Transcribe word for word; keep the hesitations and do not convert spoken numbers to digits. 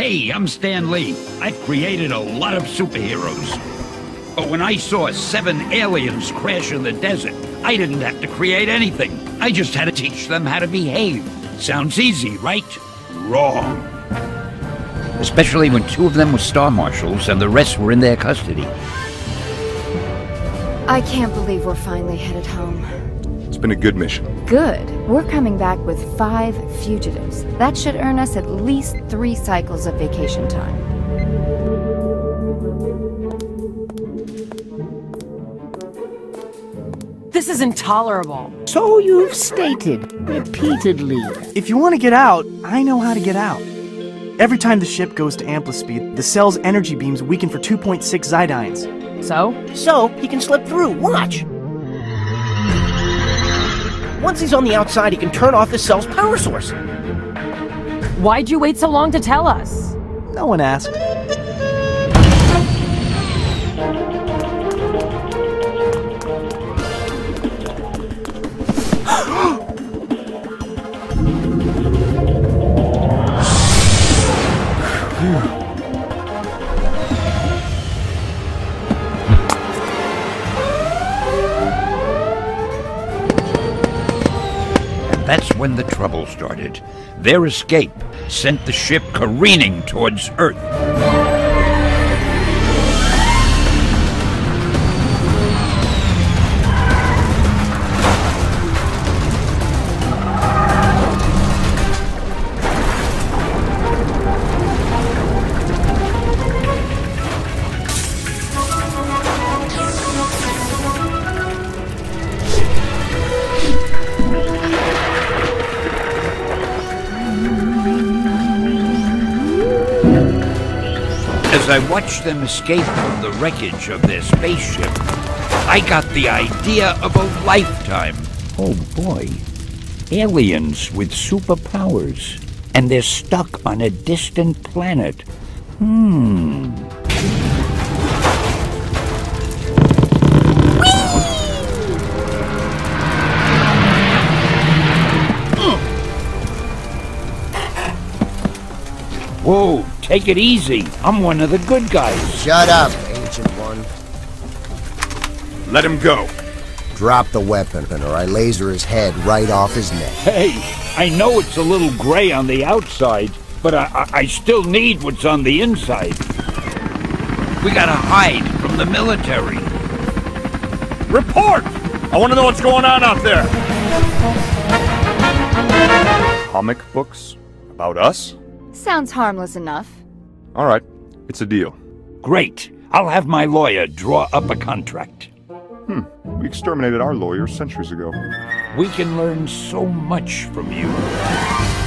Hey, I'm Stan Lee. I've created a lot of superheroes. But when I saw seven aliens crash in the desert, I didn't have to create anything. I just had to teach them how to behave. Sounds easy, right? Wrong. Especially when two of them were Star Marshals and the rest were in their custody. I can't believe we're finally headed home. It's been a good mission. Good. We're coming back with five fugitives. That should earn us at least three cycles of vacation time. This is intolerable. So you've stated repeatedly. If you want to get out, I know how to get out. Every time the ship goes to amplitude, the cell's energy beams weaken for two point six Zydines. So? So he can slip through. Watch! Once he's on the outside, he can turn off the cell's power source. Why'd you wait so long to tell us? No one asked. That's when the trouble started. Their escape sent the ship careening towards Earth. As I watched them escape from the wreckage of their spaceship, I got the idea of a lifetime. Oh boy. Aliens with superpowers. And they're stuck on a distant planet. Hmm. Whoa, take it easy. I'm one of the good guys. Shut up, Ancient One. Let him go. Drop the weapon, or I laser his head right off his neck. Hey, I know it's a little gray on the outside, but I, I, I still need what's on the inside. We gotta hide from the military. Report! I want to know what's going on out there. Comic books? About us? Sounds harmless enough. All right, it's a deal. Great. I'll have my lawyer draw up a contract. Hmm, we exterminated our lawyers centuries ago. We can learn so much from you.